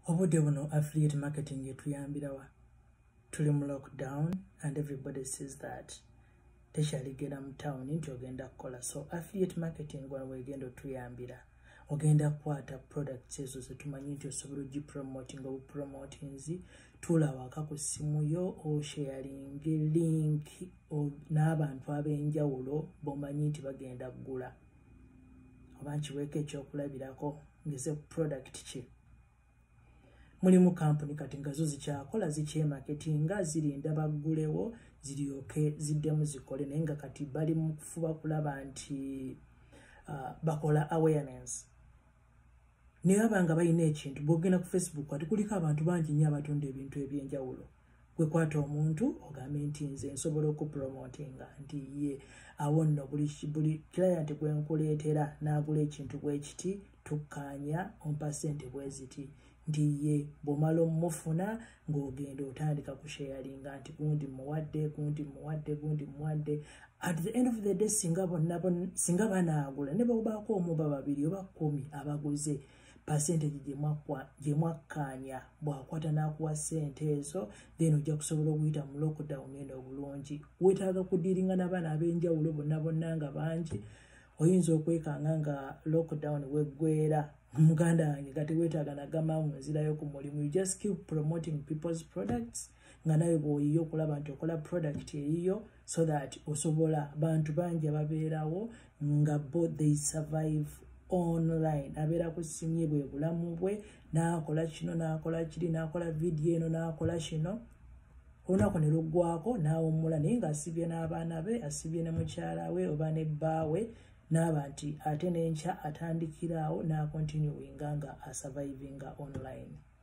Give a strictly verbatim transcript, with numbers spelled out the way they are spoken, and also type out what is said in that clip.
Obudde buno affiliate marketing yetuyambirawa. Tuli mu lockdown and everybody says that tekyaligera mu town nti ogenda kukola. So affiliate marketing wano wegenda otuyambira. Ogenda kukwata products ezo zetumanyi nti osobola ogipromoting obu promotings tula waka ku ssimu yo o sharing link n'abantu ab'enjawulo bomanyi nti bagenda kugula. Oba nkiweeko ekyokulabirako ngeze product ki. Mulimu company kati nga zo zikyakola zikyemarketinga zirinda baggulewo ziryoke ziddemu zikole naye nga kati bali mu kufuba kulaba nti uh, bakola awareness. Naye abanga balina ekintu bw'ogenda ku Facebook ati kuliko abantu bangi nnyo abatunda ebintu eby'enjawulo. Gwe kwata omuntu ogambe nti nze nsobola okupromotinga nti ye awo nno buli buli client gwe nkuleetera n'agula ekintu bwe kiti tukkaanya ompa ssente bwe ziti nti ye bw'omala omufuna ng'ogenda otandika kusharinga nti gundi muwadde gundi muwadde gundi muwadde. At the end of the day singa bonna singa banaagula ne babaako omu ba babiri oba kkumi abaguze percentage gye mwakkaanya bw'akwata n'akuwa ssente ezo then ojja kusobola okuyita mu lockdown eno obulungi. Weetaaga kudiiringa n'abaana ab'enjawulo bonna bonna nga bangi. Oyinza okwekanga nga lockdown weggwera muganda wange kati weetaaga nagamba mu nzirayo ku mulimu. You just keep promoting people's products nga nawe bw'oyiyo okulaba nti okola product eyiyo so that osobola bantu bangi ababeerawo nga bo they survive online. Abeera ku ssimu ye bwe bulamu bwe n'akola kino n'akola kiri n'akola video eno n'akola kino olunaku ne luggwako n'awummula naye ng'asibye n'abaana be asibye ne mukyala we oba ne bbaawe n'aba nti ate n'enkya atandikiraawo n'akontinuinga nga asurvivinga online.